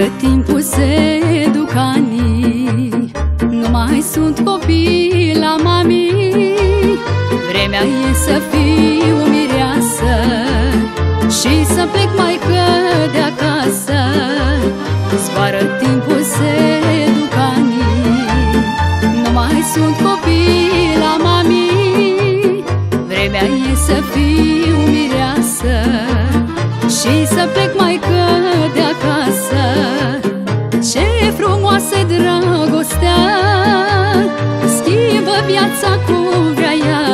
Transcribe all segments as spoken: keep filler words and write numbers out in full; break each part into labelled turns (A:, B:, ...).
A: Zboară timpul, se duc anii, nu mai sunt copii la mami. Vremea e să fiu mireasă și să plec maică de acasă. Zboară timpul, se duc anii, nu mai sunt copii la mami. Vremea e să fiu mireasă și să plec maică de acasă. Ce frumoasă dragostea, schimbă viața cum vrea ea.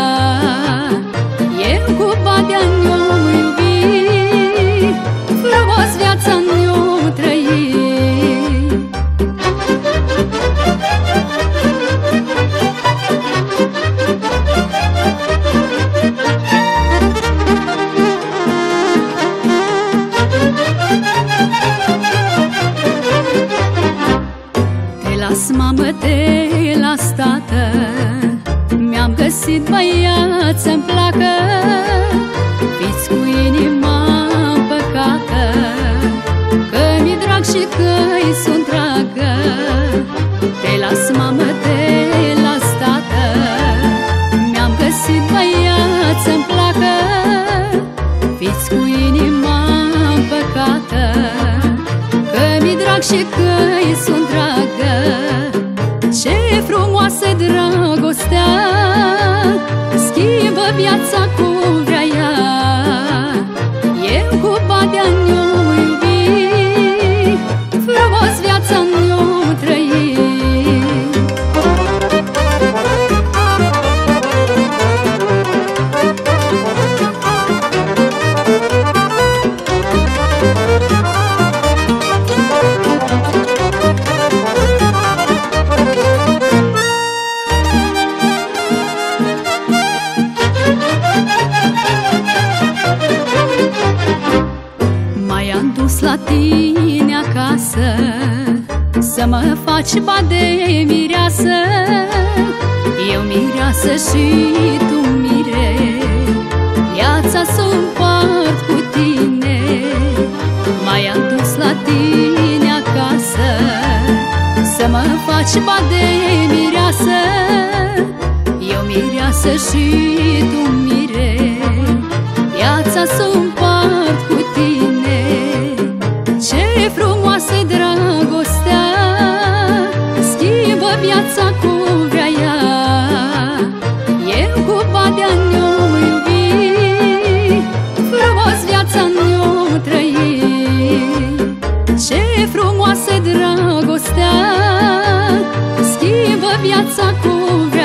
A: Eu cu Badea-n eu iubi, frumos viața-n eu trăi. Las mamă, te las tată, mi-am găsit băiat să-mi placă. Fiți cu inima împăcată, că mi-e drag și că-i sunt dragă. Te las mamă, te las tată, mi-am găsit băiat să-mi placă. Fiți cu inima împăcată, că mi-e drag și că-i sunt dragă. Ce frumoasă dragostea, schimbă viața cum vrea ea. Eu cu Badea-n eu iubi, frumos viața-n eu trăi. M-am dus la tine acasă să mă faci bade mireasă. Eu mireasă și tu mire, viața s-o împart cu tine. M-am dus la tine acasă să mă faci bade mireasă. Eu mireasă și tu mire, viața s-o împart cu tine. Ce frumoasă dragostea, schimbă viața cum vrea ea. Eu cu Badea-n eu iubi, frumos viața-n eu trăi. Ce frumoasă dragostea, schimbă viața cum vrea ea.